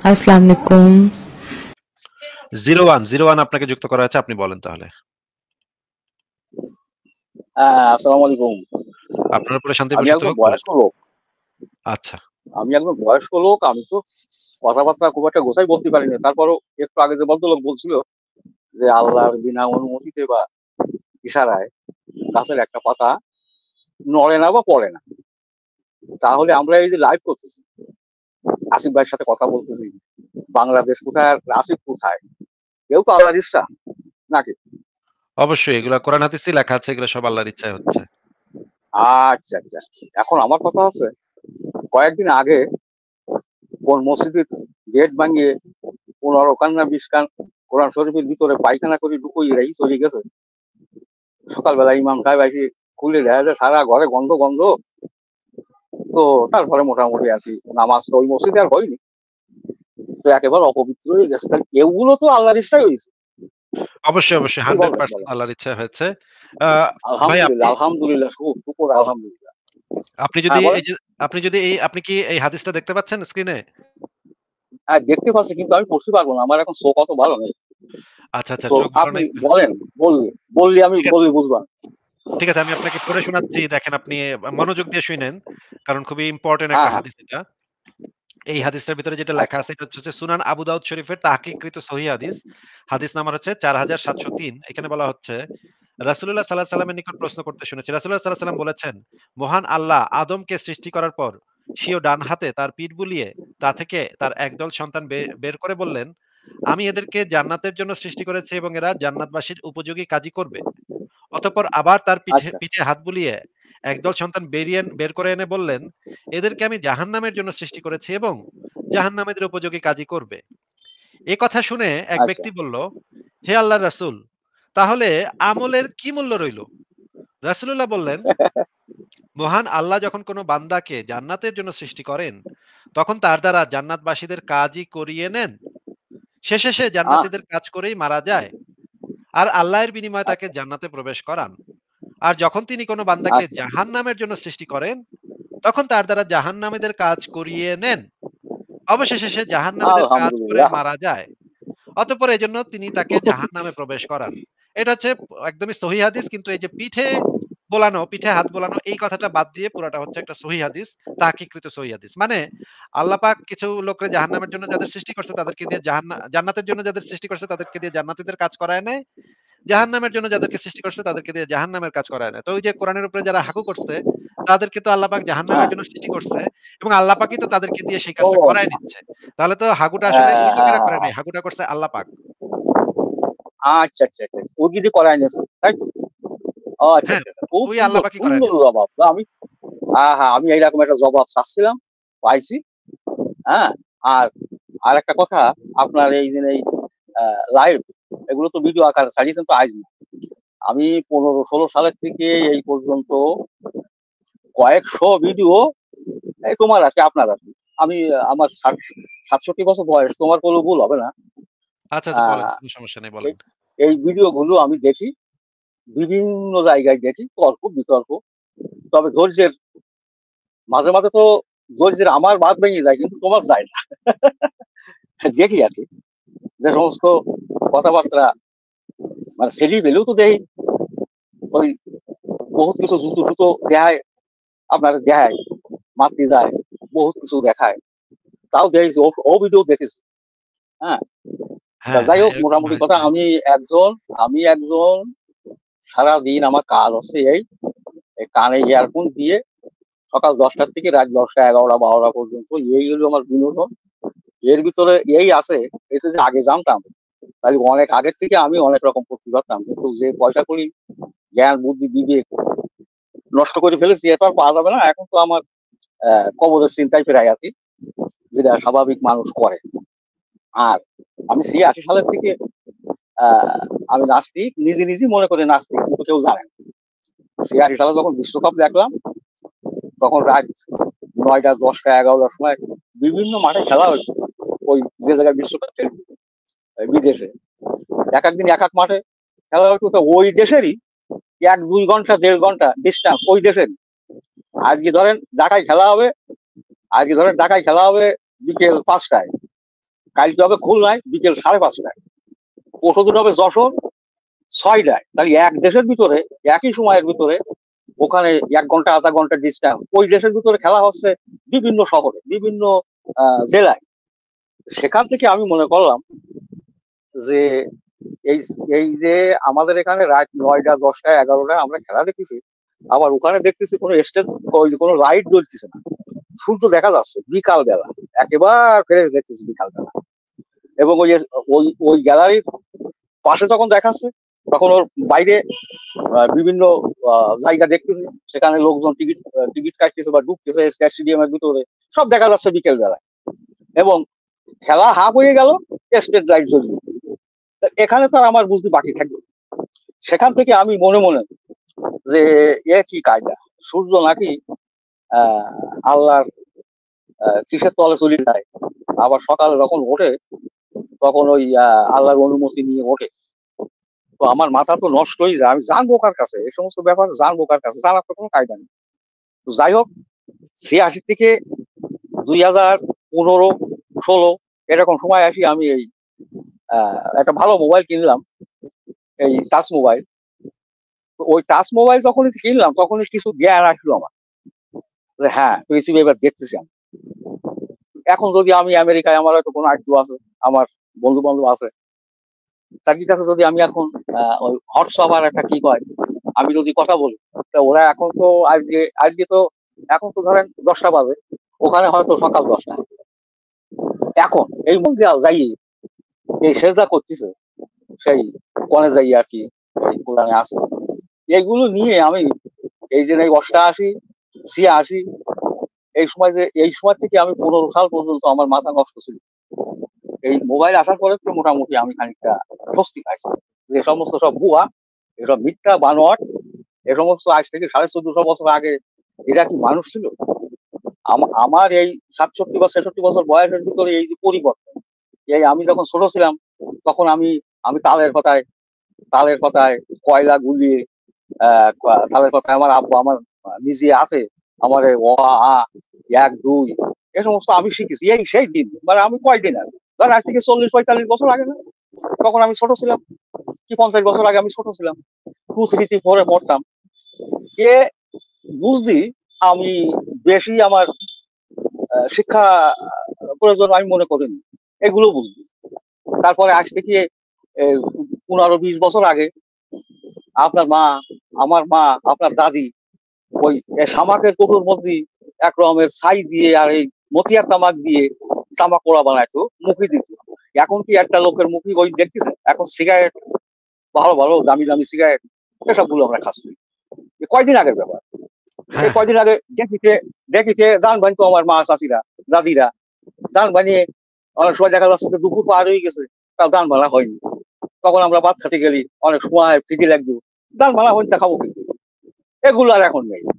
আসসালামু আলাইকুম। 01 আপনাকে যুক্ত করা আছে, আপনি বলেন তাহলে। আসসালামু আলাইকুম। আপনার উপরে শান্তি আমি বর্ষিত একজন হোক, বলেন। বয়স্ক লোক। আচ্ছা। আমি একজন বয়স্ক লোক। আমি তো কথাবার্তা খুব একটা গোছাই বলতে পারি না। তারপরও একটু আগে যে ভদ্রলোক বলছিল যে আল্লাহর বিনা অনুমতিতে বা ইশারায় গাছের একটা পাতা নড়ে না বা পড়ে না। তাহলে আমরা এই যে লাইভ করতেছি, আসিফ ভাইয়ের সাথে কথা বলতেছি, বাংলাদেশ কোথায় আর আসিফ কোথায়, কেউ তো আল্লাহর ইচ্ছা নাকি? অবশ্যই এগুলা কোরআন হাদিসে লেখা আছে, এগুলো সব আল্লাহর ইচ্ছায় হচ্ছে। আচ্ছা আচ্ছা। এখন আমার কথা আছে, কয়েকদিন আগে কোন মসজিদের গেট ভাঙিয়ে 15 কান না 20 কান কোরআন শরীফের ভিতরে পায়খানা করে ঢুকিয়ে রাই চলে গেছে। সকালবেলা ইমাম সাহেব এসে খুলে দেখা যায় সারা ঘরে গন্ধ গন্ধ। তো তারপরে মোটামুটি আর কি নামাজ তো ওই মসজিদে আর হয়নি, তো একেবারে অপবিত্র হয়ে গেছে। তাহলে এগুলো তো আল্লাহর ইচ্ছাই হয়েছে। অবশ্যই, অবশ্যই কি বলেন 100% বলেন? আল্লাহর ইচ্ছায় হয়েছে। আ ভাই আলহামদুলিল্লাহ, আলহামদুলিল্লাহ, শুকর আলহামদুলিল্লাহ। আপনি যদি হ্যাঁ বলেন। এই যে আপনি কি এই হাদিসটা দেখতে পাচ্ছেন স্ক্রিনে? হ্যাঁ দেখতে পাচ্ছি, কিন্তু আমি পড়তে পারবো না, আমার এখন চোখ অত ভালো নেই। আচ্ছা, আচ্ছা, তো চোখ ভালো আপনি নাই। বলেন, বললি আমি ঠিক আছে, বললি বুঝবা। ঠিক আছে, আমি আপনাকে পড়ে শোনাচ্ছি। দেখেন, আপনি মনোযোগ দিয়ে শুনেন। কারণ খুবই ইম্পোর্টেন্ট হ্যাঁ একটা হ্যাঁ। হাদিস এটা। এই হাদিসটার ভিতরে যেটা লেখা আচ্ছা আছে এটা হচ্ছে সুনান আবু দাউদ শরীফের তাহকিককৃত সহিহ হাদিস। হাদিস নাম্বার হচ্ছে 4703। এখানে বলা হচ্ছে, রাসূলুল্লাহ সাল্লাল্লাহু আলাইহি সাল্লামের নিকট প্রশ্ন করতে শুনেছি। রাসূলুল্লাহ সাল্লাল্লাহু আলাইহি সাল্লাম বলেছেন, মহান আল্লাহ আদমকে সৃষ্টি করার পর স্বীয় ডান হাতে তার পিঠ বুলিয়ে তা থেকে তার একদল সন্তান বের করে বললেন, আমি এদেরকে জান্নাতের জন্য সৃষ্টি করেছি এবং এরা জান্নাতবাসীর উপযোগী কাজই করবে। অতঃপর আবার তার পিঠে আচ্ছা পিঠে হাত বুলিয়ে একদল সন্তান বের করে এনে বললেন, এদেরকে আমি জাহান্নামের জন্য সৃষ্টি করেছি এবং জাহান্নামীদের উপযোগী কাজই করবে। এ কথা শুনে এক আচ্ছা। ব্যক্তি বলল, হে আল্লাহর রাসূল, তাহলে আমলের কি মূল্য রইল? রাসূলুল্লাহ বললেন, মহান আল্লাহ যখন কোনো বান্দাকে জান্নাতের জন্য সৃষ্টি করেন, তখন তার দ্বারা জান্নাতবাসীদের কাজই করিয়ে নেন। শেষে সে আহ জান্নাতীদের কাজ করেই মারা যায়। আর আল্লাহর বিনিময়ে তাকে আচ্ছা জান্নাতে প্রবেশ করান। আর যখন তিনি কোনো বান্দাকে আচ্ছা। জাহান্নামের জন্য সৃষ্টি করেন, তখন তার দ্বারা জাহান্নামীদের কাজ করিয়ে নেন। অবশেষে সে জাহান্নামীদের কাজ করে আলহামদুলিল্লাহ। মারা যায়। অতঃপর এজন্য তিনি তাকে জাহান্নামে প্রবেশ করান। এটা হচ্ছে একদমই সহিহ হাদিস, কিন্তু এই যে পিঠে হাত বোলানো এই কথাটা বাদ দিয়ে পুরাটা হচ্ছে একটা সহিহ হাদিস, তাহকিককৃত সহিহ হাদিস। মানে আল্লাহ পাক কিছু লোকরে জাহান্নামের জন্য যাদের সৃষ্টি করছে তাদেরকে দিয়ে জান্নাতের জন্য যাদের সৃষ্টি করছে তাদেরকে দিয়ে জান্নাতীদের কাজ করায় নেয়। জাহান্নামের জন্য যাদেরকে সৃষ্টি করছে তাদেরকে দিয়ে জাহান্নামের কাজ করায় না। তো ওই যে কোরআনের উপরে যারা হাগু করছে, তাদেরকে তো আল্লাহ পাক হ্যাঁ। জাহান্নামের জন্য সৃষ্টি করছে এবং আল্লাহ পাকই তো তাদেরকে দিয়ে সেই কাজটা ও করায় নিচ্ছে। তাহলে তো হাগুটা আসলে হ্যাঁ ওই হ্যাঁ লোকেরা করে হ্যাঁ। নাই, হাগুটা করছে আল্লাহ পাক। আচ্ছা আচ্ছা আচ্ছা, ও কিছু করায় নিয়েছে তাই তো? ও আচ্ছা হ্যাঁ, আচ্ছা আচ্ছা। খুব ওই আল্লাহ সুন্দর পাকই করায় সুন্দর নিছে। জবাব তো আমি। হ্যাঁ হ্যাঁ, আমি এইরকম একটা জবাব চাচ্ছিলাম, পাইছি। হ্যাঁ। আর আর একটা কথা, আপনার এই যে এই লাইভ, এগুলো তো ভিডিও আকারে ছাড়িয়েছেন তো আজ না। আমি 15-16 সালের থেকে এই পর্যন্ত কয়েকশো ভিডিও, এই তোমার আছে আপনার আছে, আমি আমার 67 বছর বয়স, তোমার কোনো ভুল হবে না। আচ্ছা, আচ্ছা, বলেন, আহ, কোন সমস্যা নেই, এই বলেন। এই ভিডিও গুলো আমি দেখি, বিভিন্ন জায়গায় দেখি, তর্ক বিতর্ক। তবে ধৈর্যের, মাঝে মাঝে তো ধৈর্যের আমার বাদ ভেঙে যায়, কিন্তু তোমার যায় না। দেখি আর কি, যে সমস্ত কথাবার্তা মানে সেটি দিলেও তো দেখি, ওই বহুত কিছু জুতো টুতো দেখায়, আপনার দেখায়, মাতৃ যায়, বহুত কিছু দেখায়, তাও দেখেছি, ও ভিডিও দেখেছি। হ্যাঁ। তা হ্যাঁ, যাই হ্যাঁ, হোক, এরকম মোটামুটি কথা, হয়েছে। আমি একজন সারাদিন আমার কাজ হচ্ছে এই এই কানে ইয়ারফোন দিয়ে সকাল 10টার থেকে রাত 10টা 11টা 12টা পর্যন্ত, এই হলো আমার বিনোদন। এর ভিতরে এই আছে, এটা যে আগে জানতাম তাহলে অনেক আগের থেকে আমি অনেক রকম করতে পারতাম, কিন্তু যে পয়সা করি, জ্ঞান বুদ্ধি বিবেক নষ্ট করে ফেলেছি, এটা আর পাওয়া যাবে না। এখন তো আমার কবরের চিন্তায় ফেরাই আছি, যেটা স্বাভাবিক মানুষ করে। আর আমি সেই 80 সালের থেকে আমি নাস্তিক, নিজে নিজেই মনে করে নাস্তিক, কিন্তু কেউ জানে না। সেই 80 সালে যখন বিশ্বকাপ দেখলাম, তখন রাত 9টা 10টা 11টার সময় বিভিন্ন মাঠে খেলা হয়েছে, ওই যে জায়গায় বিশ্বকাপ খেলছে, বিদেশে এক একদিন এক এক মাঠে খেলা হতো, তো ওই দেশেরই 1-2 ঘন্টা 1.5 ঘন্টা ডিস্টেন্স ওই দেশের। আজকে ধরেন ঢাকায় খেলা হবে, বিকেল 5টায়, কালকে হবে খুলনায় বিকেল 5:30টায়, পরশুদিন হবে যশোর 6টায়। তাহলে এক দেশের ভিতরে একই সময়ের ভিতরে ওখানে 1 ঘন্টা আধা ঘন্টা ডিস্টেন্স, ওই দেশের ভিতরে খেলা হচ্ছে বিভিন্ন শহরে, বিভিন্ন জেলায়। সেখান থেকে আমি মনে করলাম যে এই এই যে আমাদের এখানে রাত 9টা 10টা 11টায় আমরা খেলা দেখতেছি, আবার ওখানে দেখতেছি কোনো স্টেজ, কোনো লাইট জ্বলতেছে না, সূর্য দেখা যাচ্ছে বিকাল বেলা, একেবারে ফ্রেশ দেখতেছি বিকাল বেলা। এবং ওই যে ওই ওই গ্যালারির পাশে যখন দেখাচ্ছে, তখন ওর বাইরে বিভিন্ন জায়গা দেখতেছি, সেখানে লোকজন টিকিট টিকিট কাটতেছে বা ঢুকতেছে স্টেডিয়ামের ভিতরে, সব দেখা যাচ্ছে বিকেল বেলায়। এবং খেলা হাফ হয়ে গেল, স্টেট লাইট জ্বলবে। এখানে তো আমার বুঝতে বাকি থাকবে। সেখান থেকে আমি মনে মনে যে এ কি কায়দা, সূর্য নাকি আল্লাহর কিসের তলে চলে যায়, আবার সকালে যখন ওঠে তখন ওই আল্লাহর অনুমতি নিয়ে ওঠে। তো আমার মাথা তো নষ্ট হয়ে যায়, আমি জানবো কার কাছে এই সমস্ত ব্যাপার, জানবো কার কাছে, জানার তো কোনো কায়দা নেই। তো যাই হোক, 86 থেকে 2015-16 এরকম সময় আসি আমি এই একটা ভালো মোবাইল কিনলাম, এই টাচ মোবাইল। তো ওই টাচ মোবাইল যখনই কিনলাম তখনই কিছু জ্ঞান আসলো আমার, যে হ্যাঁ পৃথিবী এবার দেখতেছি আমি। এখন যদি আমি আমেরিকায়, আমার হয়তো কোনো আত্মীয় আছে, আমার বন্ধু বান্ধব আছে, তাদের কাছে যদি আমি এখন ওই হোয়াটসঅ্যাপ আর একটা কি কয়, আমি যদি কথা বলি, তা ওরা এখন তো আজকে আজকে তো এখন তো ধরেন 10টা বাজে, ওখানে হয়তো সকাল 10টা। এখন এই মধ্যে যাই এই সেজদা করতেছে, সেই কনে যাই আর কি, এই কোরআনে আছে। এগুলো নিয়ে আমি এই যে 88 86 এই সময় থেকে আমি 15 সাল পর্যন্ত আমার মাথা নষ্ট ছিল। এই মোবাইল আসার পরে তো মোটামুটি আমি খানিকটা স্বস্তি পাইছি, যে সমস্ত সব ভুয়া, এসব মিথ্যা বানোয়াট, এ সমস্ত আজ থেকে 1450 বছর আগে এরা কি মানুষ ছিল? আমার এই 67 বা 66 বছর বয়সের ভিতরে এই যে পরিবর্তন, এই আমি যখন ছোট ছিলাম তখন আমি আমি তালের কথায় কয়লা গুলিয়ে তালের কথায় আমার আব্বু আমার নিজে আছে, আমার অ আ 1 2 এ সমস্ত আমি শিখেছি এই সেই দিন, মানে আমি কয়দিন আগে, ধর আজ থেকে 40-45 বছর আগে না, তখন আমি ছোট ছিলাম, কি 50 বছর আগে আমি ছোট ছিলাম, 2 3 পড়তাম। এ বুঝলি আমি বেশি আমার শিক্ষা প্রয়োজন আমি মনে করিনি, এগুলো বুঝলি। তারপরে আজ থেকে 15-20 বছর আগে আপনার মা, আমার মা, আপনার দাদি ওই শামাকের কৌটোর মধ্যে এক রকমের ছাই দিয়ে আর এই মতিয়ার তামাক দিয়ে তামাক পোড়া বানাইতো, মুখে দিত। এখন কি একটা লোকের মুখে ওই দেখতেছে? এখন সিগারেট, ভালো ভালো দামি দামি সিগারেট, এসবগুলো আমরা খাচ্ছি। কয়দিন আগের ব্যাপার। এই হ্যাঁ, হ্যাঁ। কয়দিন আগে দেখিতে দান বানিত আমার মা চাষিরা, দাদিরা দান বানিয়ে, অনেক সময় দেখা যাচ্ছে যে দুপুর পার হয়ে গেছে, তাও দান বানা হয়নি। তখন আমরা ভাত খেতে গেলি, অনেক সময় ফ্রিজে লাগতো, দান বানা হয়নি, তা খাবো কিন্তু। এগুলো আর এখন নেই।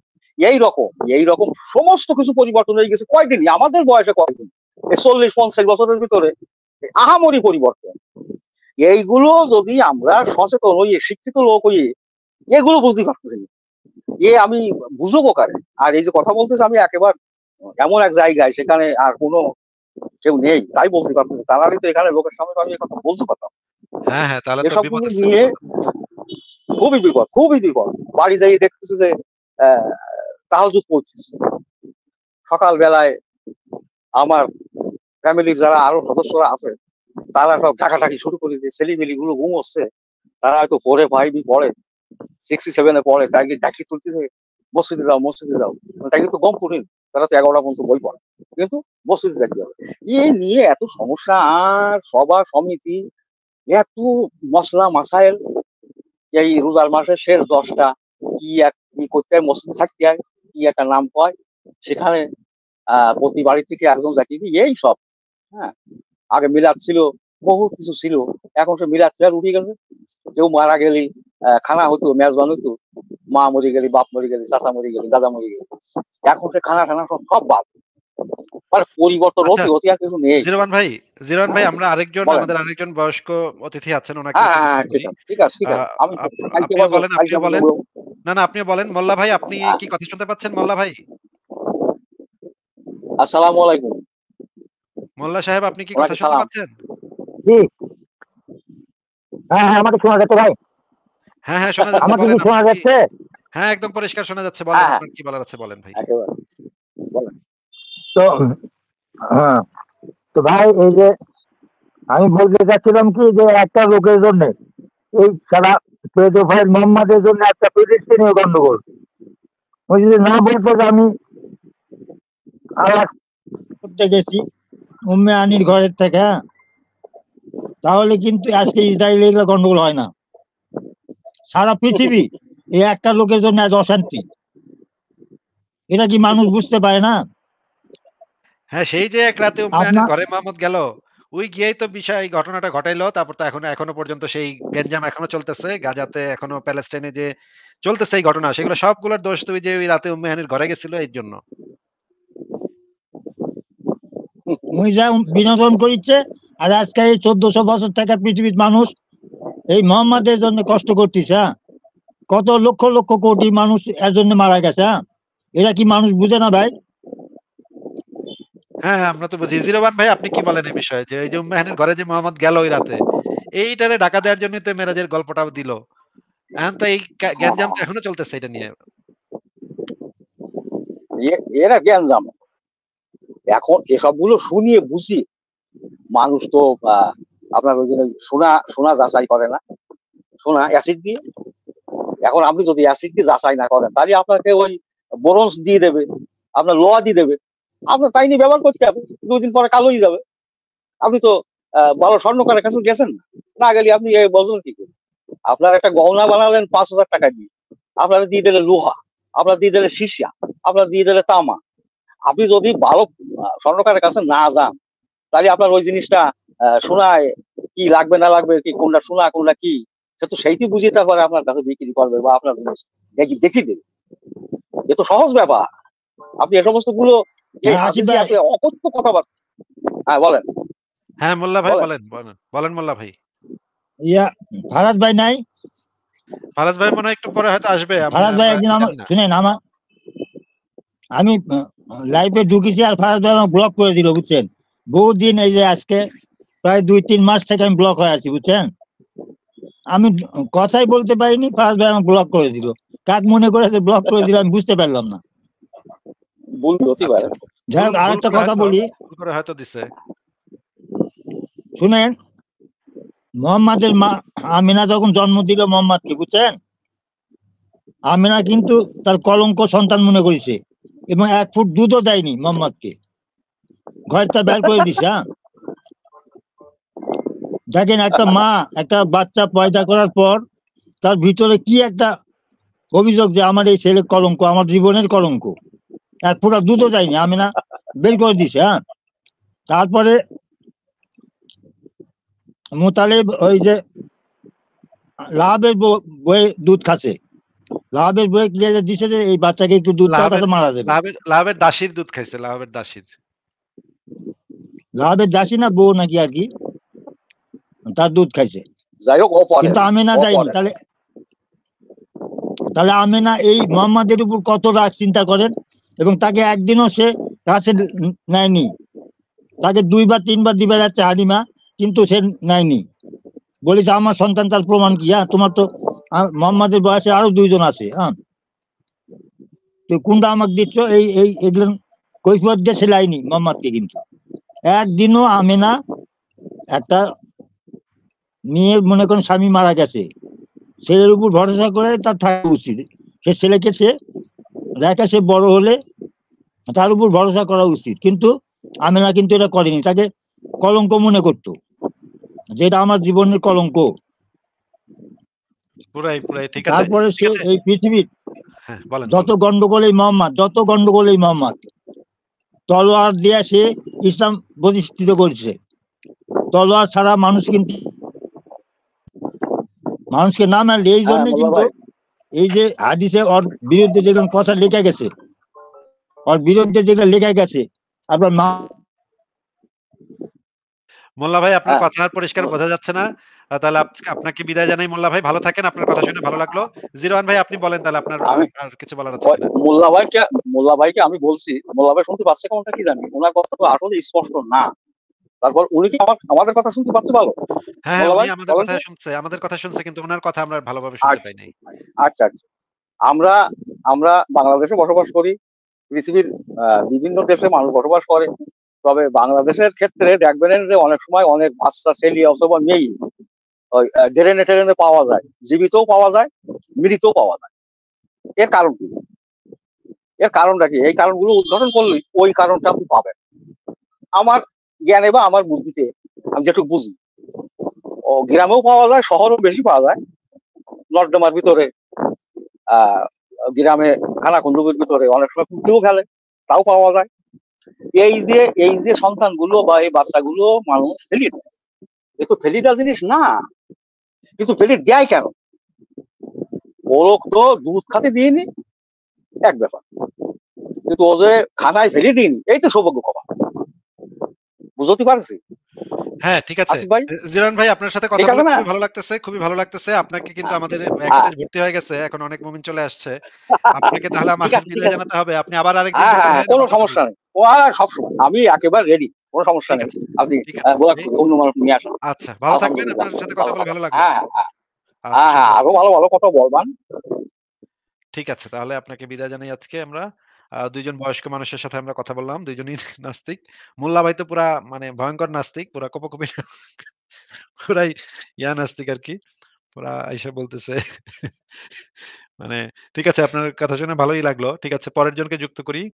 এইরকম সমস্ত কিছু পরিবর্তন হয়ে গেছে কয়দিন, আমাদের বয়সে কয়দিন, এই 40-50 বছরের ভিতরে আহামরি পরিবর্তন। এইগুলো যদি আমরা সচেতন হইয়ে, শিক্ষিত লোক হইয়ে এগুলো বুঝতে পারতেছি না, আমি বুঝবো কারে? আর এই যে কথা বলতেছে, আমি একেবারে এমন এক জায়গায়, সেখানে আর কোনো কেউ নেই, তাই বলতে পারতেছি, তাহলে তো এখানে লোকের সামনে তো আমি এই কথা বলতে পারতাম। হ্যাঁ, হ্যাঁ, তাহলে তো এসবগুলো বিপদের নিয়ে বিপদ। খুবই বিপদ, খুবই বিপদ। বাড়ি যাই দেখতেছি যে তাহাজ্জুদ পড়তেছি সকাল বেলায়, আমার ফ্যামিলির যারা আরো সদস্যরা আছে তারা সব ঢাকাঢাকি শুরু করে দিয়ে, ছেলেমেলি গুলো ঘুমোচ্ছে, তারা হয়তো 4 5 পড়ে, 6 7 পড়ে, তাকে ডাকি তুলতেছে, মসজিদে যাও মসজিদে যাও। তাই কিন্তু কম কঠিন, তারা তো 11টা পর্যন্ত বই পড়ে, কিন্তু মসজিদে যাইতে হবে। এই নিয়ে এত সমস্যা, আর সভা সমিতি, এত মশলা মাসাইল, এই রোজার মাসের শেষ 10টা কি করতে হয়, মসজিদে থাকতে হয়, কি একটা নাম কয়, সেখানে প্রতি বাড়ি থেকে একজন যাকে, এই সব। হ্যাঁ, আগে মিলাদ ছিল, বহু কিছু ছিল, এখন সে মিলাদ টিলাদ উঠে গেছে। কেউ মারা গেলি খানা হতো, মেজবান হতো, মা মরে গেলি, বাপ মরে গেলি, চাচা মরে গেলি, দাদা মরে গেলি, এখন সে খানা টানা সব সব বাদ, মানে পরিবর্তন আচ্ছা, হতে হতে আর কিছু নেই। জিরোমান ভাই, জিরোমান ভাই, আমরা বলেন। আমাদের আরেকজন বয়স্ক অতিথি আছেন, ওনাকে হ্যাঁ একটু হ্যাঁ যুক্ত হ্যাঁ, ঠিক করি। আছে ঠিক আছে ঠিক আ আছে, আমি আপ কালকে আপনিও বলবো, বলেন, কালকে বলবো। না, না, আপনিও বলেন। মোল্লা ভাই, আপনি কি কথা শুনতে পাচ্ছেন মোল্লা ভাই? আসসালামু আলাইকুম। মোল্লা সাহেব আপনি কি কথা ওনাকে শুনতে সালাম। পাচ্ছেন? জি, হ্যাঁ, হ্যাঁ, আমাকে শোনা যাচ্ছে ভাই। হ্যাঁ, হ্যাঁ শোনা যাচ্ছে। আমাকে কি বলেন শোনা আপনার কি যাচ্ছে? হ্যাঁ, একদম পরিষ্কার শোনা যাচ্ছে। বলেন হ্যাঁ, হ্যাঁ, আপনার কি বলার আছে বলেন ভাই। একেবারে। বলেন। তো হ্যাঁ, তো ভাই এই যে আমি বলতে চাচ্ছিলাম কি যে একটা লোকের জন্য এই সারা পেডোফাইল মোহাম্মদের জন্য একটা ফিলিস্তিনীয় গন্ডগোল। ওই যদি না বলতো যে আমি আলাদা করতে গেছি উম্মে আনির ঘরের থেকে, হ্যাঁ, তাহলে কিন্তু আজকে ইসরায়েল এগুলো গন্ডগোল হয় না। সারা পৃথিবী এই একটা লোকের জন্য আজ অশান্তি। এটা কি মানুষ বুঝতে পারে না? হ্যাঁ, সেই যে এক রাতে উম্মেহানের আপনার ঘরে মোহাম্মদ গেল, ওই গিয়েই তো বিষয় এই ঘটনাটা ঘটাইলো। তারপর তো এখনো পর্যন্ত সেই গ্যাঞ্জাম এখনো চলতেছে। গাজাতে এখনো প্যালেস্টাইনে যে চলতেছে এই ঘটনা, সেগুলো সবগুলোর দোষ তো ওই যে ওই রাতে উম্মেহানের ঘরে গেছিল এর জন্য। ওই যা বিনোদন করিচ্ছে, আর আজকে এই 1400 বছর থেকে পৃথিবীর মানুষ এই মোহাম্মদের জন্য কষ্ট করতেছে, হ্যাঁ? কত লক্ষ লক্ষ কোটি মানুষ এর জন্য মারা গেছে, হ্যাঁ? এরা কি মানুষ বুঝে না ভাই? হ্যাঁ, হ্যাঁ, আমরা তো বুঝি। জিরোবান ভাই আপনি কি বলেন এই বিষয়ে? যে এই যে উম্মেহানের ঘরে যে মোহাম্মদ গেল ওই রাতে, এইটারে ঢাকা দেওয়ার জন্যই তো মেরাজের গল্পটাও দিল। এখন তো এই হ্যাঁ, গ্যাঞ্জাম তো এখনো চলতেছে এটা নিয়ে। এরা জ্ঞানজাম। এখন এসবগুলো শুনিয়ে বুঝি মানুষ তো আপনার ওই জন্য সোনা যাচাই করে না, সোনা অ্যাসিড দিয়ে। এখন আপনি যদি অ্যাসিড দিয়ে যাচাই না করেন তাহলে আপনাকে ওই বোরন্স দিয়ে দেবে, আপনার লোহা দিয়ে দেবে, আপনার তাই নিয়ে ব্যবহার করতে হবে, 2 দিন পরে কালো হয়ে যাবে। আপনি তো ভালো স্বর্ণকারের কাছে গেছেন না, না গেলে আপনি বলবেন কি করে? আপনার একটা গহনা বানালেন 5,000 টাকা দিয়ে, আপনার দিয়ে দিলে লোহা, আপনার দিয়ে দিলে সীসা, আপনার দিয়ে দিলে তামা। আপনি যদি ভালো স্বর্ণকারের কাছে না যান তাহলে আপনার ওই জিনিসটা শোনায় কি লাগবে না লাগবে, কি কোনটা শোনা কোনটা কি, সে তো সেইটি বুঝিয়ে তারপরে আপনার কাছে বিক্রি করবে বা আপনার জিনিস দেখিয়ে দেবে। এ তো সহজ ব্যাপার। আপনি এ সমস্ত গুলো এই হ্যাঁ, আসিফ হাদিসে ভাই, আছে অকথ্য কথাবার্তা। হ্যাঁ বলেন। হ্যাঁ, মোল্লা ভাই বলেন। বলেন, বলেন। বলেন মোল্লা ভাই। ইয়া ফারাজ ভাই নাই? ফারাজ ভাই মনে হয় একটু পরে হয়তো আসবে। ফারাজ ভাই আমরা একদিন আমার জানি না। শুনেন, আমি লাইফে ঢুকেছি আর ফারাজ ভাই আমার ব্লক করে দিল, বুঝছেন? বহুদিন, এই যে আজকে প্রায় 2-3 মাস থেকে আমি ব্লক হয়ে আছি, বুঝছেন? আমি কথাই বলতে পারিনি, ফারাজ ভাই আমার ব্লক করে দিল। কাক মনে করে ব্লক করে দিল আমি বুঝতে পারলাম না। ভুল হতে পারে। আচ্ছা। যাই হোক, আর ভুল একটা করে কথা হয়তো বলি, ভুল করে হয়তো দিছে। শুনেন। মোহাম্মদের মা আমিনা যখন জন্ম দিল মোহাম্মদকে, বুঝছেন, আমিনা কিন্তু তার কলঙ্ক সন্তান মনে করেছে এবং 1 ফুট দুধও দেয়নি মোহাম্মদকে, ঘরটা বের করে দিছে, হ্যাঁ? দেখেন, একটা মা একটা বাচ্চা পয়দা করার পর তার ভিতরে কি একটা অভিযোগ যে আমার এই ছেলে কলঙ্ক, আমার জীবনের কলঙ্ক। 1 ফোঁটা দুধও দেয়নি, আমিনা বের করে দিছে, হ্যাঁ? তারপরে মোতালেব ওই যে লাহাবের বয়ে দুধ খাচ্ছে, লাহাবের বয়ে ক্লিয়ার দিছে যে এই বাচ্চাকে একটু দুধ দাও, লাহাবের তাতে মারা যাবে। লাহাবের দাসীর দুধ খাইছে, লাহাবের দাসীর। লাহাবের দাসী না বউ নাকি আর কি, তার দুধ খাইছে, যাই হোক, ও পরে কিন্তু আমিনা ও দেয়নি। পরে তাহলে তাহলে আমিনা এই মোহাম্মদের উপর কত রাগ চিন্তা করেন, এবং তাকে একদিনও সে কাছে নেয়নি। তাকে 2 বার 3 বার দিবে যাচ্ছে হালিমা, কিন্তু সে নেয়নি। বলেছে আমার সন্তান, তার প্রমাণ কি? হ্যাঁ, তোমার তো মোহাম্মদের বয়সে আরো 2 জন আছে, হ্যাঁ, তো কোনটা আমাকে দিচ্ছ? এই এই এগুলো কৈফিয়ত দিয়ে সেলাইনি মোহাম্মদকে, কিন্তু একদিনও আমিনা একটা মেয়ে, মনে করেন স্বামী মারা গেছে, ছেলের উপর ভরসা করে তার থাকা উচিত। সে ছেলেকে সে রেখে সে বড় হলে তার উপর ভরসা করা উচিত, কিন্তু আমিনা কিন্তু এটা করেনি। তাকে কলঙ্ক মনে করতো, যেটা আমার জীবনের কলঙ্ক। পুরাই ঠিক আছে। তারপরে ঠিক সে আছে। এই পৃথিবীর হ্যাঁ, বলেন, যত বলেন। গন্ডগোলেই মোহাম্মদ, যত গন্ডগোলেই মোহাম্মদ তলোয়ার দিয়ে সে ইসলাম প্রতিষ্ঠিত করেছে। তলোয়ার ছাড়া মানুষকে না মারলে, এই হ্যাঁ জন্য মোল্লা কিন্তু ভাই। এই যে হাদিসে ওর বিরুদ্ধে যেগুলো কথা লেখা গেছে, ওর বিরুদ্ধে যেগুলো লেখা গেছে, আপনার মা মোল্লা ভাই আপনার হ্যাঁ কথা আর পরিষ্কার বোঝা যাচ্ছে না। তাহলে আপনাকে বিদায় জানাই মোল্লা ভাই। ভালো থাকেন। আপনার কথা শুনে ভালো লাগলো। জিরোয়ান ভাই আপনি বলেন তাহলে আপনার আমি আর কিছু বলার আছে কিনা? মোল্লা ভাইকে আমি বলছি, মোল্লা ভাই শুনতে পাচ্ছে কোনটা কি জানি, ওনার কথা তো আসলে স্পষ্ট না। তারপর উনি কি আমাদের কথা শুনতে পাচ্ছে ভালো? হ্যাঁ, মোল্লা উনি ভাই আমাদের বলেন কথা তো? শুনছে। আমাদের কথা শুনছে কিন্তু উনার কথা আমরা ভালোভাবে শুনতে আচ্ছা, পাই নাই। আচ্ছা, আচ্ছা। আমরা আমরা বাংলাদেশে বসবাস করি। পৃথিবীর বিভিন্ন দেশে মানুষ বসবাস করে। তবে বাংলাদেশের ক্ষেত্রে দেখবেন যে অনেক সময় অনেক বাচ্চা ছেলে অথবা মেয়ে ওই ড্রেনে পাওয়া যায়। জীবিতও পাওয়া যায়, মৃতও পাওয়া যায়। এর কারণ কি? এর কারণটা কি? এই কারণগুলো উদ্ঘাটন করলেই ওই কারণটা আপনি পাবেন। আমার জ্ঞানে বা আমার বুদ্ধিতে আমি যেটুকু বুঝি, গ্রামেও পাওয়া যায়, শহরেও বেশি পাওয়া যায়। নর্দমার ভিতরে আহ গ্রামে খানাখন্দকের ভিতরে অনেক সময় পুঁতেও খেলে, তাও পাওয়া যায়। এই যে সন্তানগুলো বা এই বাচ্চাগুলো মানুষ ফেলি দেয়। এ তো ফেলি দেওয়া জিনিস না, কিন্তু ফেলি দেয় কেন? ওরা তো দুধ খাতে দিইনি, এক ব্যাপার। কিন্তু ওদের খানায় ফেলে দিইনি, এই তো সৌভাগ্য কমা। বুঝতে পারছি হ্যাঁ, ঠিক আছে। আসিফ ভাই? জিরান ভাই আপনার সাথে কথা ঠিক বলে আছে না? খুবই ভালো লাগতেছে, খুবই ভালো লাগতেছে। আপনাকে কিন্তু আমাদের হ্যাঁ, ব্যাকস্টেজ ভর্তি হয়ে গেছে। এখন অনেক মুমিন চলে আসছে। আপনাকে তাহলে আমার ঠিক আছে, ঠিক বিদায় আছে। জানাতে হবে। আপনি আবার আরেকদিন হ্যাঁ, যুক্ত হ্যাঁ, হ্যাঁ, হয়েন, কোনো আবার কথা সমস্যা বলব। নেই। ও সবসময় আমি একেবারে রেডি, কোনো সমস্যা ঠিক নেই। আছে, আপনি ঠিক আছে। দোয়া আপনি করে অন্য মানুষ নিয়ে আসুন। আচ্ছা, ভালো থাকবেন। আলহামদুলিল্লাহ, আপনার সাথে কথা ভালো বলে থাকবেন। ভালো লাগলো। হ্যাঁ, হ্যাঁ, আচ্ছা, হ্যাঁ, হ্যাঁ, আরো শুভরাত্রি। ভালো ভালো কথা বলবেন। ঠিক আছে। তাহলে আপনাকে বিদায় জানাই আজকে আমরা। ২ জন বয়স্ক মানুষের সাথে আমরা কথা বললাম। ২ জনই নাস্তিক। মোল্লা ভাই তো পুরা মানে ভয়ংকর নাস্তিক। পুরা কোপকোপি পুরাই নাস্তিক আরকি। পুরা আইসা বলতেছে মানে ঠিক আছে আপনার কথা শুনে ভালোই লাগলো। ঠিক আছে পরের জনকে যুক্ত করি।